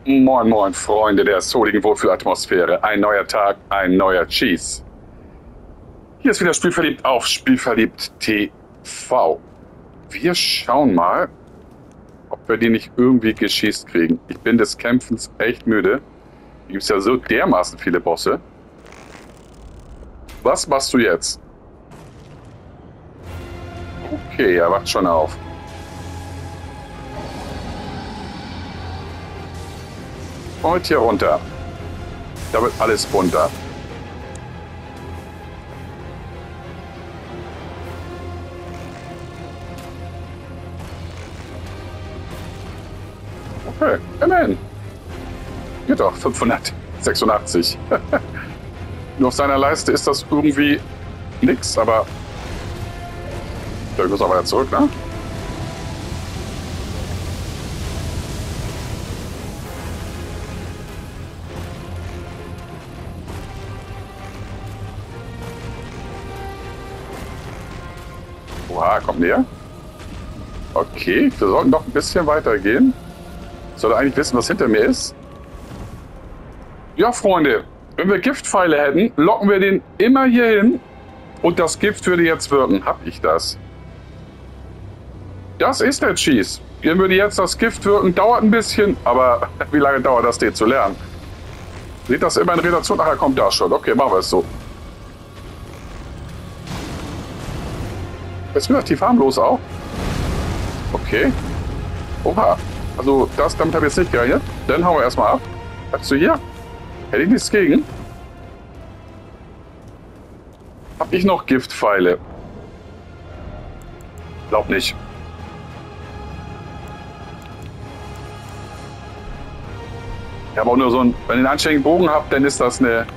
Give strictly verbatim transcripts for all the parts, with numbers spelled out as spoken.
Moin, moin, Freunde der souligen Wohlfühlatmosphäre. Ein neuer Tag, ein neuer Cheese. Hier ist wieder Spielverliebt auf Spielverliebt T V. Wir schauen mal, ob wir die nicht irgendwie geschießt kriegen. Ich bin des Kämpfens echt müde. Hier gibt es ja so dermaßen viele Bosse. Was machst du jetzt? Okay, er wacht schon auf. Und hier runter. Da wird alles runter. Okay, immerhin. Geht doch, fünfhundertsechsundachtzig. Nur auf seiner Leiste ist das irgendwie nix, aber ich muss auch weiter zurück, ne? Oha, kommt näher. Okay, wir sollten doch ein bisschen weiter gehen. Soll er eigentlich wissen, was hinter mir ist? Ja, Freunde, wenn wir Giftpfeile hätten, locken wir den immer hier hin und das Gift würde jetzt wirken. Hab ich das? Das ist der Cheese. Hier würde jetzt das Gift wirken, dauert ein bisschen, aber wie lange dauert das, den zu lernen? Sieht das immer in Relation? Ach, er kommt da schon. Okay, machen wir es so. Ist relativ harmlos auch. Okay. Oha. Also, das, damit habe ich jetzt nicht gerechnet. Dann hauen wir erstmal ab. Bleibst du hier? Hätte ich nichts gegen. Hab ich noch Giftpfeile? Glaub nicht. Ich habe auch nur so einen, wenn ihr einen anständigen Bogen habt, dann ist das eine...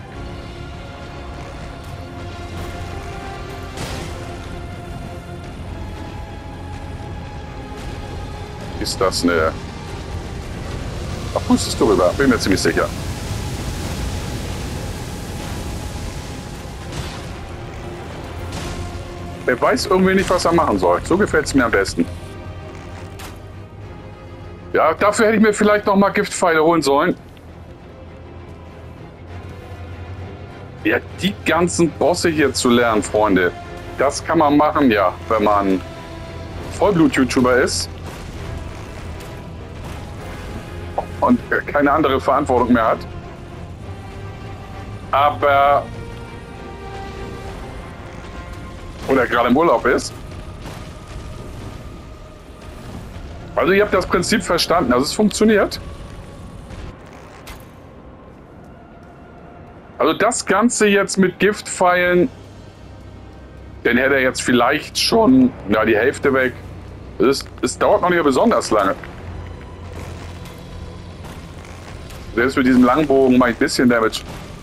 Ist das eine... Ach, pustest du rüber, bin mir ziemlich sicher. Er weiß irgendwie nicht, was er machen soll. So gefällt es mir am besten. Ja, dafür hätte ich mir vielleicht noch mal Giftpfeile holen sollen. Ja, die ganzen Bosse hier zu lernen, Freunde. Das kann man machen, ja, wenn man Vollblut-YouTuber ist. Und keine andere Verantwortung mehr hat. Aber... Oder gerade im Urlaub ist. Also ihr habt das Prinzip verstanden. Also es funktioniert. Also das Ganze jetzt mit Giftpfeilen, den hätte er jetzt vielleicht schon na, die Hälfte weg. Es, es dauert noch nicht besonders lange. Selbst mit diesem Langbogen mache ich ein bisschen Damage.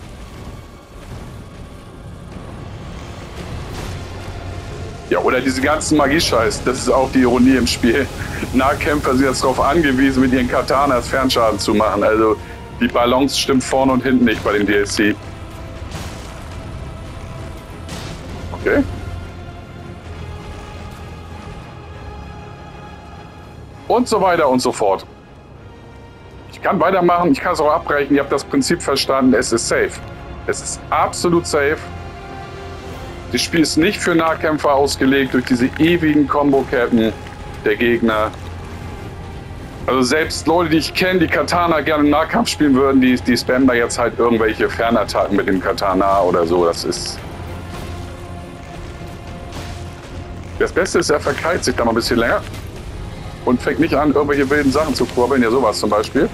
Ja, oder diese ganzen Magie-Scheiß. Das ist auch die Ironie im Spiel. Nahkämpfer sind jetzt darauf angewiesen, mit ihren Katanas Fernschaden zu machen. Also die Balance stimmt vorne und hinten nicht bei dem D L C. Okay. Und so weiter und so fort. Ich kann weitermachen, ich kann es auch abbrechen. Ihr habt das Prinzip verstanden. Es ist safe. Es ist absolut safe. Das Spiel ist nicht für Nahkämpfer ausgelegt durch diese ewigen Combo-Ketten der Gegner. Also selbst Leute, die ich kenne, die Katana gerne im Nahkampf spielen würden, die, die spammen da jetzt halt irgendwelche Fernattacken mit dem Katana oder so. Das ist... Das Beste ist, er verkeilt sich da mal ein bisschen länger und fängt nicht an, irgendwelche wilden Sachen zu kurbeln. Ja, sowas zum Beispiel.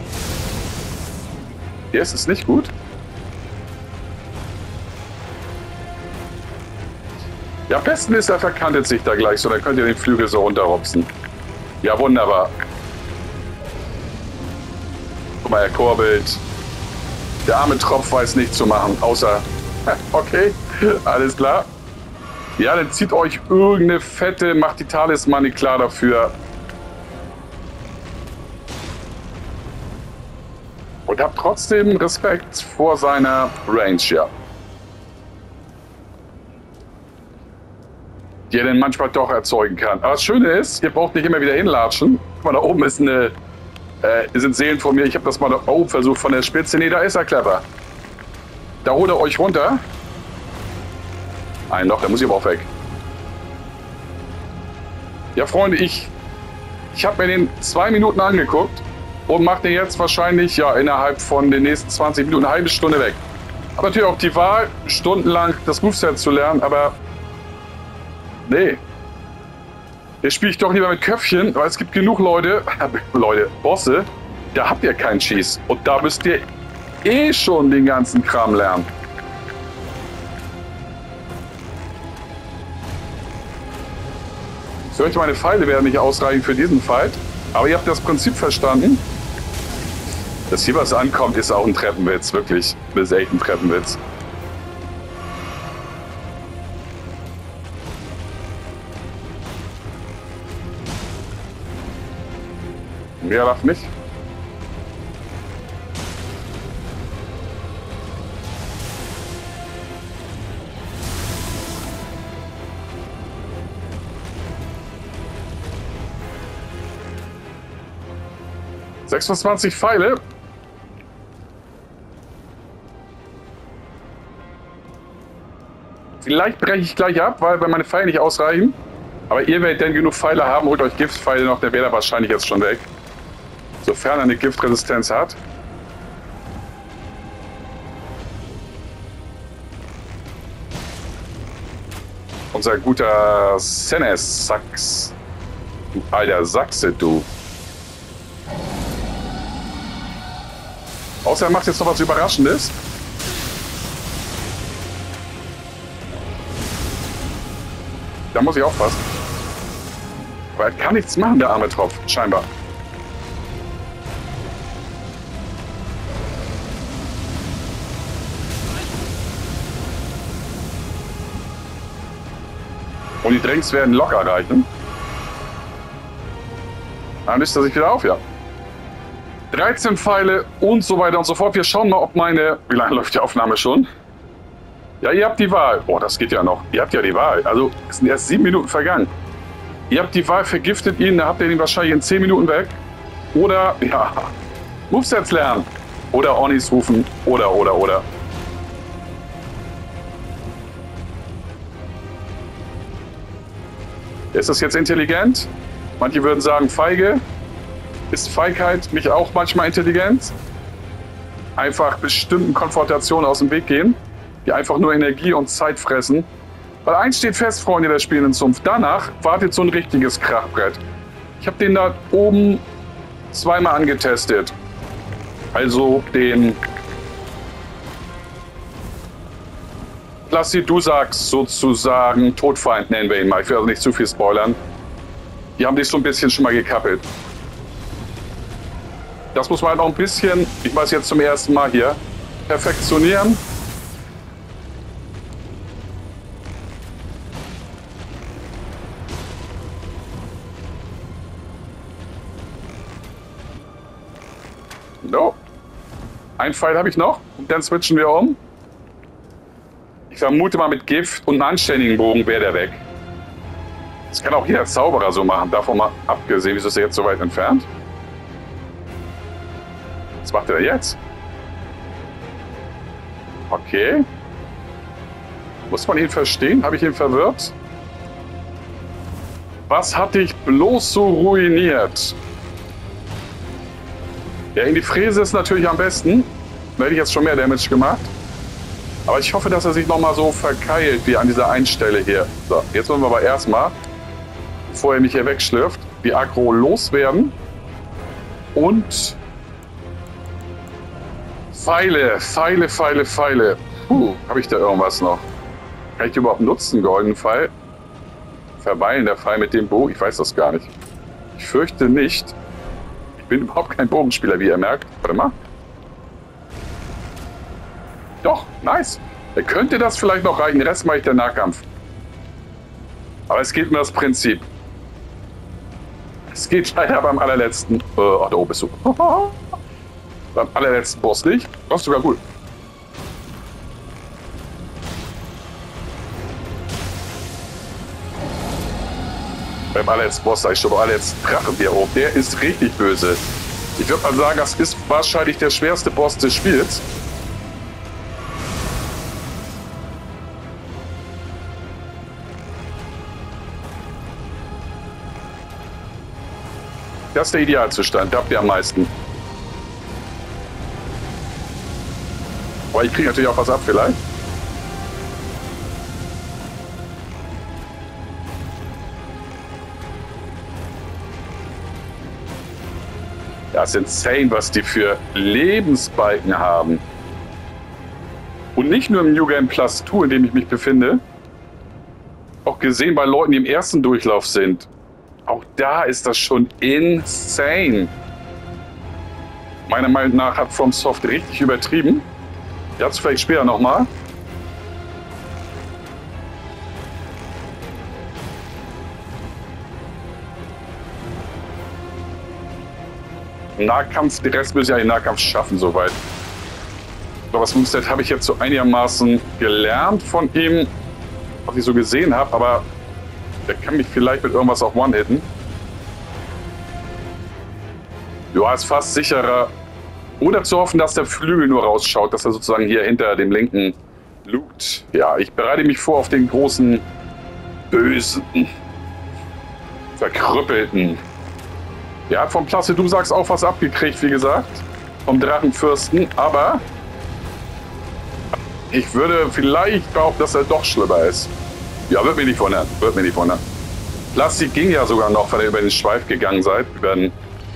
Hier ist es nicht gut. Ja, am besten ist, er verkantet sich da gleich so, dann könnt ihr den Flügel so runterrupsen. Ja, wunderbar. Guck mal, er kurbelt. Der arme Tropf weiß nichts zu machen, außer... Okay, alles klar. Ja, dann zieht euch irgendeine Fette, macht die Talismane klar dafür. Und habt trotzdem Respekt vor seiner Range, ja. Die er dann manchmal doch erzeugen kann. Aber das Schöne ist, ihr braucht nicht immer wieder hinlatschen. Guck mal, da oben ist eine Äh, sind Seelen von mir. Ich habe das mal da oben versucht von der Spitze. Nee, da ist er clever. Da holt er euch runter. Ein Loch, da muss ich aber auch weg. Ja, Freunde, ich, ich habe mir den zwei Minuten angeguckt und mache den jetzt wahrscheinlich ja innerhalb von den nächsten zwanzig Minuten eine halbe Stunde weg. Habe natürlich auch die Wahl, stundenlang das Moveset zu lernen, aber nee. Jetzt spiele ich doch lieber mit Köpfchen, weil es gibt genug Leute, Leute, Bosse, da habt ihr keinen Schieß. Und da müsst ihr eh schon den ganzen Kram lernen. Ich fürchte, meine Pfeile werden nicht ausreichen für diesen Fight. Aber ihr habt das Prinzip verstanden. Dass hier was ankommt, ist auch ein Treppenwitz, wirklich. Das ist echt ein Treppenwitz. Mehr darf nicht. sechsundzwanzig Pfeile. Vielleicht breche ich gleich ab, weil meine Pfeile nicht ausreichen. Aber ihr werdet dann genug Pfeile haben, holt euch Giftpfeile noch, der wäre da wahrscheinlich jetzt schon weg. Sofern er eine Giftresistenz hat. Unser guter Senes Sachs. Du alter Sachse, du. Außer er macht jetzt noch was Überraschendes. Da muss ich aufpassen. Weil er kann nichts machen, der arme Tropf, scheinbar. Und die Drinks werden locker reichen. Dann löst er sich wieder auf, ja. dreizehn Pfeile und so weiter und so fort. Wir schauen mal, ob meine... Wie lange läuft die Aufnahme schon? Ja, ihr habt die Wahl. Oh, das geht ja noch. Ihr habt ja die Wahl. Also, es sind erst sieben Minuten vergangen. Ihr habt die Wahl, vergiftet ihn, da habt ihr ihn wahrscheinlich in zehn Minuten weg. Oder, ja, Movesets lernen. Oder Ornis rufen. Oder, oder, oder. Ist das jetzt intelligent? Manche würden sagen feige. Ist Feigheit nicht auch manchmal Intelligenz? Einfach bestimmten Konfrontationen aus dem Weg gehen, die einfach nur Energie und Zeit fressen. Weil eins steht fest, Freunde der spielenden Zunft. Danach wartet so ein richtiges Krachbrett. Ich habe den da oben zweimal angetestet. Also den Lassi, du sagst sozusagen Todfeind, nennen wir ihn mal. Ich will also nicht zu viel spoilern. Die haben dich so ein bisschen schon mal gekappelt. Das muss man halt noch ein bisschen, ich weiß jetzt zum ersten Mal hier, perfektionieren. No. Ein Pfeil habe ich noch und dann switchen wir um. Ich vermute mal, mit Gift und einem anständigen Bogen wäre der weg. Das kann auch jeder Zauberer so machen, davon mal abgesehen. Wieso ist er jetzt so weit entfernt? Was macht er jetzt? Okay. Muss man ihn verstehen? Habe ich ihn verwirrt? Was hat dich bloß so ruiniert? Ja, in die Fräse ist natürlich am besten. Da hätte ich jetzt schon mehr Damage gemacht. Aber ich hoffe, dass er sich nochmal so verkeilt wie an dieser einen Stelle hier. So, jetzt wollen wir aber erstmal, bevor er mich hier wegschlürft, die Aggro loswerden. Und Pfeile, Pfeile, Pfeile, Pfeile. Puh, habe ich da irgendwas noch? Kann ich die überhaupt nutzen, goldenen Pfeil? Verweilen der Pfeil mit dem Bogen? Ich weiß das gar nicht. Ich fürchte nicht. Ich bin überhaupt kein Bogenspieler, wie ihr merkt. Warte mal. Doch, nice. Da könnte das vielleicht noch reichen. Den Rest mache ich der Nahkampf. Aber es geht um das Prinzip. Es geht leider beim allerletzten... Äh, ach, da oben bist du. Beim allerletzten Boss nicht. Das ist sogar gut. Beim allerletzten Boss sag ich schon, beim allerletzten Drachen hier oben. Der ist richtig böse. Ich würde mal sagen, das ist wahrscheinlich der schwerste Boss des Spiels. Das ist der Idealzustand, da habt ihr am meisten. Aber ich kriege natürlich auch was ab vielleicht. Das ist insane, was die für Lebensbalken haben. Und nicht nur im New Game Plus zwei, in dem ich mich befinde, auch gesehen bei Leuten, die im ersten Durchlauf sind. Auch da ist das schon insane. Meiner Meinung nach hat FromSoft richtig übertrieben. Dazu vielleicht später nochmal. Nahkampf, den Rest müssen ja den Nahkampf schaffen soweit. Aber das Moveset habe ich jetzt so einigermaßen gelernt von ihm, was ich so gesehen habe, aber der kann mich vielleicht mit irgendwas auch one-hitten. Ja, ist fast sicherer. Oder zu hoffen, dass der Flügel nur rausschaut, dass er sozusagen hier hinter dem linken lugt. Ja, ich bereite mich vor auf den großen, bösen, verkrüppelten. Er hat vom Klasse, du sagst, auch was abgekriegt, wie gesagt. Vom Drachenfürsten, aber ich würde vielleicht behaupten, dass er doch schlimmer ist. Ja, wird mich nicht wundern, wird mich nicht wundern. Plastik ging ja sogar noch, weil ihr über den Schweif gegangen seid, über den,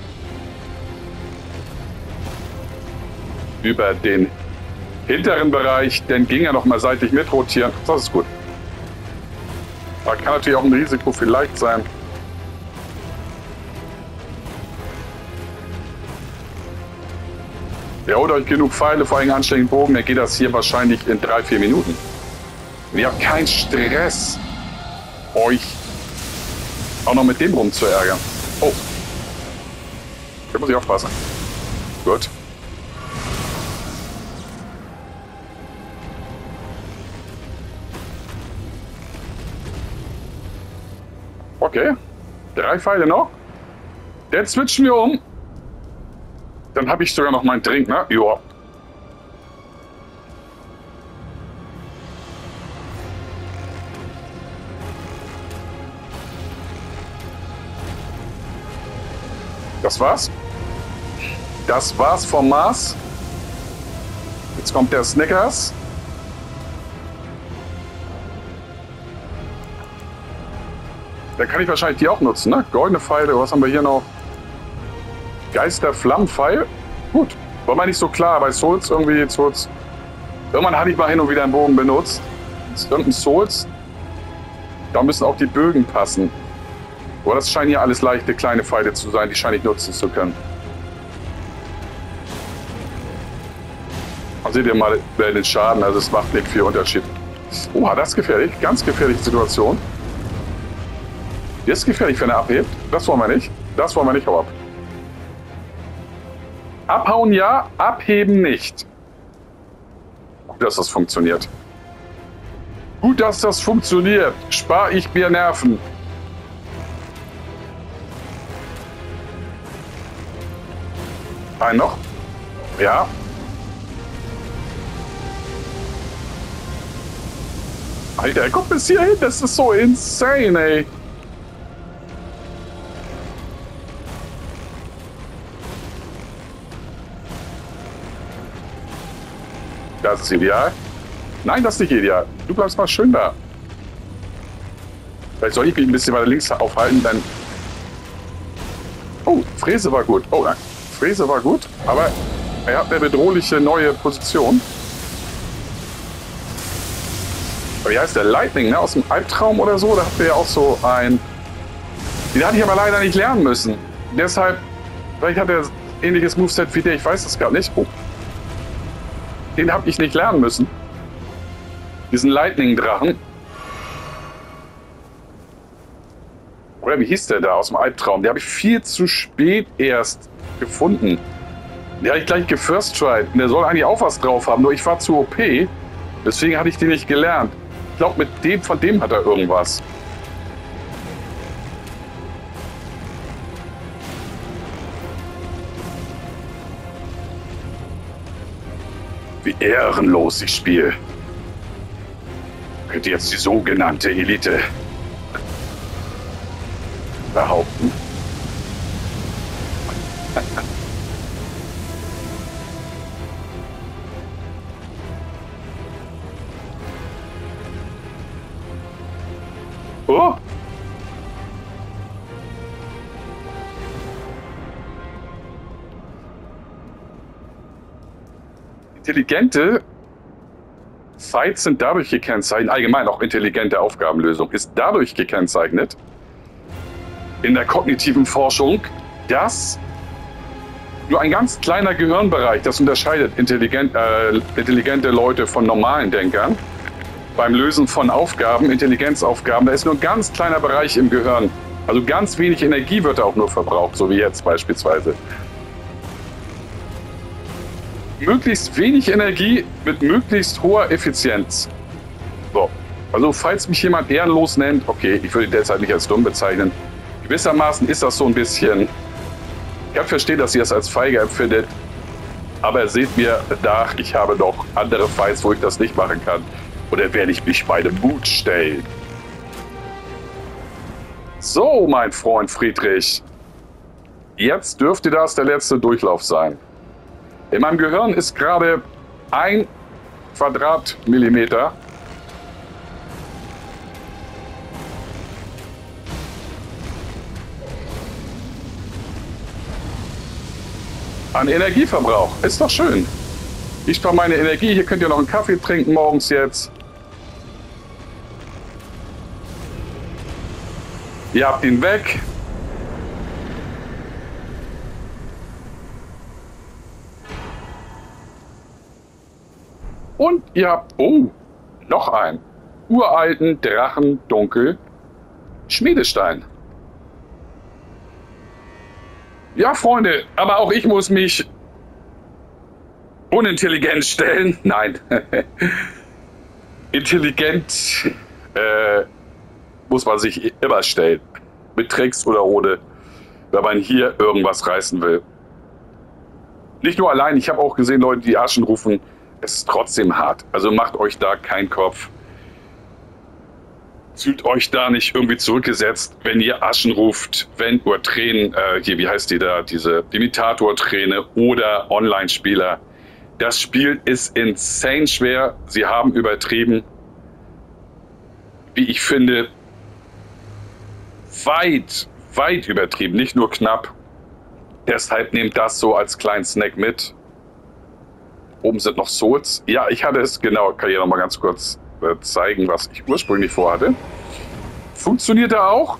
über den hinteren Bereich, dann ging er noch mal seitlich mitrotieren. Das ist gut. Aber kann natürlich auch ein Risiko vielleicht sein. Ihr holt euch genug Pfeile, vor allem anständigen Bogen, dann geht das hier wahrscheinlich in drei, vier Minuten. Und ihr habt keinen Stress, euch auch noch mit dem rum zu ärgern. Oh. Da muss ich aufpassen. Gut. Okay. Drei Pfeile noch. Dann switchen wir um. Dann habe ich sogar noch meinen Drink, ne? Joa. Das war's. Das war's vom Mars. Jetzt kommt der Snickers. Dann kann ich wahrscheinlich die auch nutzen, ne? Goldene Pfeile, was haben wir hier noch? Geisterflammenpfeil. Gut. War mal nicht so klar bei Souls irgendwie. Souls. Irgendwann hatte ich mal hin und wieder einen Bogen benutzt. Das ist irgendein Souls. Da müssen auch die Bögen passen. Aber das scheinen hier alles leichte kleine Pfeile zu sein, die scheine ich nutzen zu können. Und seht ihr mal den Schaden, also es macht nicht viel Unterschied. Oha, das ist gefährlich. Ganz gefährliche Situation. Das ist gefährlich, wenn er abhebt. Das wollen wir nicht. Das wollen wir nicht, hau ab. Abhauen ja, abheben nicht. Gut, dass das funktioniert. Gut, dass das funktioniert. Spar ich mir Nerven. Ein noch. Ja. Alter, guck bis hierhin. Das ist so insane, ey. Das ist ideal. Nein, das ist nicht ideal. Du bleibst mal schön da. Vielleicht soll ich mich ein bisschen weiter links aufhalten, dann... Oh, Fräse war gut. Oh nein, Fräse war gut, aber er hat eine bedrohliche neue Position. Wie heißt der? Lightning, ne? Aus dem Albtraum oder so? Da habt ihr ja auch so ein... Den hatte ich aber leider nicht lernen müssen. Deshalb, vielleicht hat er ein ähnliches Moveset wie der, ich weiß das gar nicht. Oh. Den habe ich nicht lernen müssen. Diesen Lightning-Drachen. Oder wie hieß der da aus dem Albtraum? Den habe ich viel zu spät erst gefunden. Den habe ich gleich gefirst-tried. Und der soll eigentlich auch was drauf haben, nur ich war zu O P. Deswegen hatte ich den nicht gelernt. Ich glaube, mit dem, von dem hat er irgendwas. Wie ehrenlos ich spiele. Könnte jetzt die sogenannte Elite behaupten. Oh! Intelligente Fights sind dadurch gekennzeichnet, allgemein auch intelligente Aufgabenlösung ist dadurch gekennzeichnet in der kognitiven Forschung, dass nur ein ganz kleiner Gehirnbereich, das unterscheidet intelligent, äh, intelligente Leute von normalen Denkern, beim Lösen von Aufgaben, Intelligenzaufgaben, da ist nur ein ganz kleiner Bereich im Gehirn. Also ganz wenig Energie wird auch nur verbraucht, so wie jetzt beispielsweise. Möglichst wenig Energie mit möglichst hoher Effizienz. So. Also falls mich jemand ehrenlos nennt, okay, ich würde ihn derzeit nicht als dumm bezeichnen. Gewissermaßen ist das so ein bisschen, ich kann verstehen, dass ihr es als feige empfindet, aber seht mir nach, ich habe noch andere Fights, wo ich das nicht machen kann. Und dann werde ich mich bei dem Mut stellen. So, mein Freund Friedrich. Jetzt dürfte das der letzte Durchlauf sein. In meinem Gehirn ist gerade ein Quadratmillimeter an Energieverbrauch. Ist doch schön. Ich spare meine Energie. Hier könnt ihr noch einen Kaffee trinken morgens jetzt. Ihr habt ihn weg. Und ihr habt, oh, noch einen uralten Drachen Dunkel Schmiedestein. Ja, Freunde, aber auch ich muss mich unintelligent stellen. Nein. Intelligent äh, muss man sich immer stellen. Mit Tricks oder ohne, wenn man hier irgendwas reißen will. Nicht nur allein, ich habe auch gesehen, Leute, die Aschen rufen. Es ist trotzdem hart. Also macht euch da keinen Kopf. Fühlt euch da nicht irgendwie zurückgesetzt, wenn ihr Aschen ruft, wenn oder Tränen, äh, hier, wie heißt die da, diese Imitator-Träne oder Online-Spieler. Das Spiel ist insane schwer. Sie haben übertrieben. Wie ich finde, weit, weit übertrieben, nicht nur knapp. Deshalb nehmt das so als kleinen Snack mit. Oben sind noch Souls. Ja, ich hatte es, genau, kann ich noch mal ganz kurz äh, zeigen, was ich ursprünglich vorhatte. Funktionierte auch.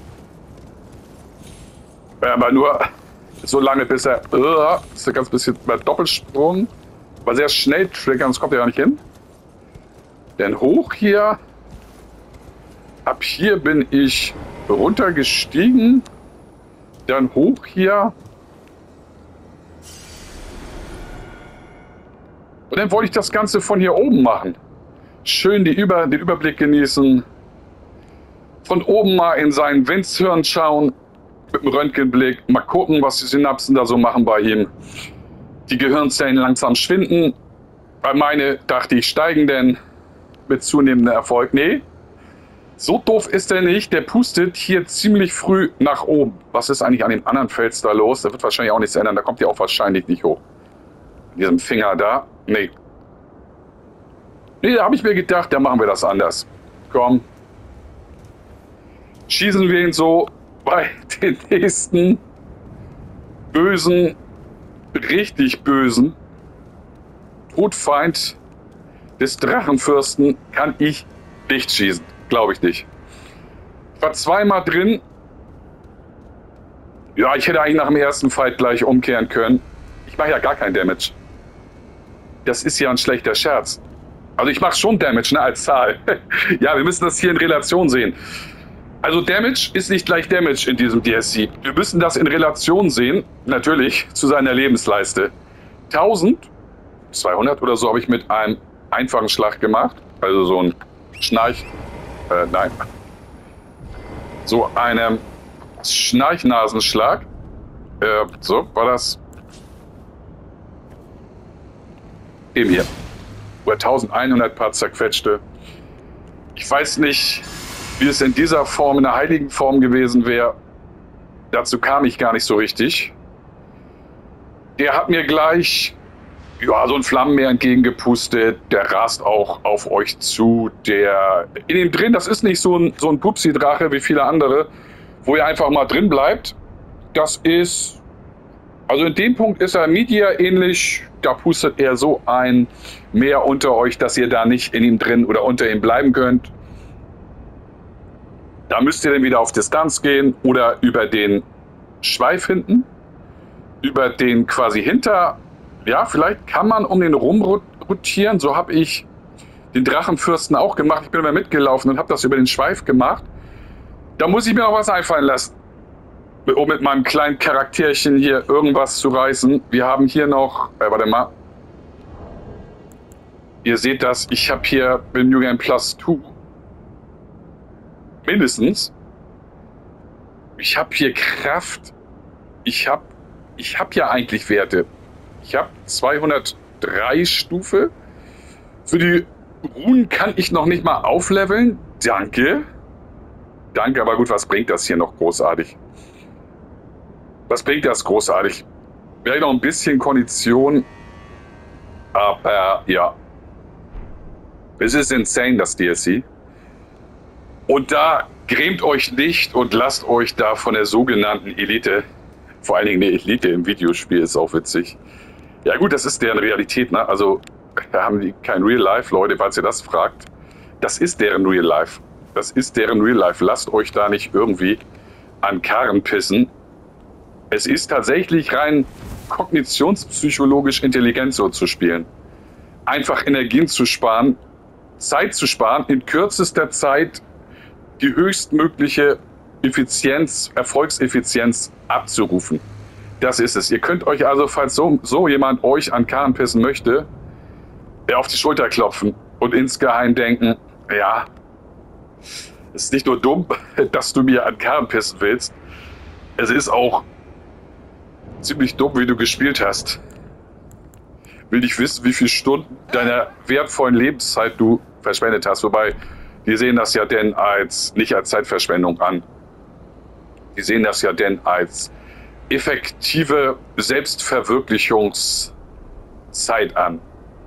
Aber nur so lange, bis er, uh, das ist ein ganz bisschen bei Doppelsprung, war sehr schnell triggern, das kommt ja gar nicht hin. Denn hoch hier, ab hier bin ich runtergestiegen, dann hoch hier. Und dann wollte ich das Ganze von hier oben machen. Schön die Über, den Überblick genießen. Von oben mal in seinen Windshirn schauen. Mit dem Röntgenblick. Mal gucken, was die Synapsen da so machen bei ihm. Die Gehirnzellen langsam schwinden. Bei meine dachte ich steigen denn mit zunehmendem Erfolg. Nee, so doof ist er nicht. Der pustet hier ziemlich früh nach oben. Was ist eigentlich an dem anderen Fels da los? Da wird wahrscheinlich auch nichts ändern. Da kommt ihr auch wahrscheinlich nicht hoch. In diesem Finger da. Nee. Nee, da habe ich mir gedacht, da machen wir das anders. Komm. Schießen wir ihn so bei den nächsten bösen, richtig bösen Todfeind des Drachenfürsten kann ich nicht schießen. Glaube ich nicht. Ich war zweimal drin. Ja, ich hätte eigentlich nach dem ersten Fight gleich umkehren können. Ich mache ja gar kein Damage. Das ist ja ein schlechter Scherz. Also ich mache schon Damage, ne, als Zahl. Ja, wir müssen das hier in Relation sehen. Also Damage ist nicht gleich Damage in diesem D S C. Wir müssen das in Relation sehen, natürlich, zu seiner Lebensleiste. eintausendzweihundert oder so habe ich mit einem einfachen Schlag gemacht. Also so ein Schnarch... Äh, nein. So einem Schnarchnasenschlag. Äh, so, war das... Eben hier. Über eintausendeinhundert paar zerquetschte. Ich weiß nicht, wie es in dieser Form, in der heiligen Form gewesen wäre. Dazu kam ich gar nicht so richtig. Der hat mir gleich ja, so ein Flammenmeer entgegengepustet. Der rast auch auf euch zu. Der in dem drin, das ist nicht so ein, so ein Pupsi-Drache wie viele andere, wo ihr einfach mal drin bleibt. Das ist, also in dem Punkt ist er Media ähnlich. Da pustet er so ein Meer unter euch, dass ihr da nicht in ihm drin oder unter ihm bleiben könnt. Da müsst ihr dann wieder auf Distanz gehen oder über den Schweif hinten, über den quasi hinter, ja, vielleicht kann man um den rum rotieren. So habe ich den Drachenfürsten auch gemacht. Ich bin immer mitgelaufen und habe das über den Schweif gemacht. Da muss ich mir noch was einfallen lassen, um mit meinem kleinen Charakterchen hier irgendwas zu reißen. Wir haben hier noch, äh, warte mal. Ihr seht das, ich habe hier bin New Game Plus zwei. Mindestens. Ich habe hier Kraft. Ich habe ich hab ja eigentlich Werte. Ich habe zweihundertdrei Stufe. Für die Runen kann ich noch nicht mal aufleveln. Danke. Danke, aber gut, was bringt das hier noch großartig? Was bringt das großartig? Vielleicht noch ein bisschen Kondition. Aber ja. Es ist insane, das D L C. Und da grämt euch nicht und lasst euch da von der sogenannten Elite, vor allen Dingen eine Elite im Videospiel ist auch witzig. Ja gut, das ist deren Realität, ne? Also da haben die kein Real Life, Leute, falls ihr das fragt. Das ist deren Real Life. Das ist deren Real Life. Lasst euch da nicht irgendwie an Karren pissen. Es ist tatsächlich rein kognitionspsychologisch intelligent so zu spielen. Einfach Energien zu sparen, Zeit zu sparen, in kürzester Zeit die höchstmögliche Effizienz, Erfolgseffizienz abzurufen. Das ist es. Ihr könnt euch also, falls so, so jemand euch an Karren pissen möchte, auf die Schulter klopfen und insgeheim denken, ja, es ist nicht nur dumm, dass du mir an Karren pissen willst, es ist auch ziemlich dumm, wie du gespielt hast. Will nicht wissen, wie viele Stunden deiner wertvollen Lebenszeit du verschwendet hast. Wobei, die sehen das ja denn als, nicht als Zeitverschwendung an. Die sehen das ja denn als effektive Selbstverwirklichungszeit an.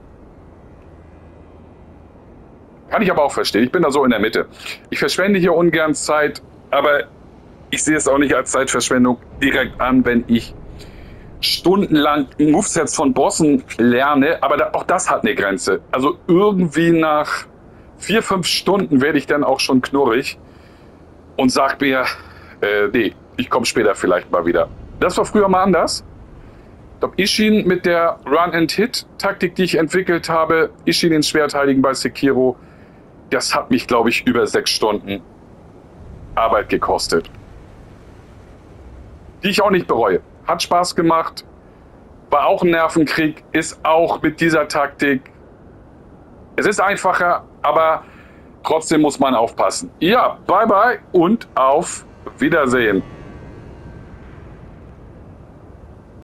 Kann ich aber auch verstehen. Ich bin da so in der Mitte. Ich verschwende hier ungern Zeit, aber ich sehe es auch nicht als Zeitverschwendung direkt an, wenn ich stundenlang Movesets von Bossen lerne, aber da, auch das hat eine Grenze. Also irgendwie nach vier, fünf Stunden werde ich dann auch schon knurrig und sag mir, äh, nee, ich komme später vielleicht mal wieder. Das war früher mal anders. Ich glaube, Ishin mit der Run-and-Hit-Taktik, die ich entwickelt habe, Ishin den Schwertheiligen bei Sekiro, das hat mich, glaube ich, über sechs Stunden Arbeit gekostet. Die ich auch nicht bereue. Hat Spaß gemacht, war auch ein Nervenkrieg, ist auch mit dieser Taktik. Es ist einfacher, aber trotzdem muss man aufpassen. Ja, bye bye und auf Wiedersehen.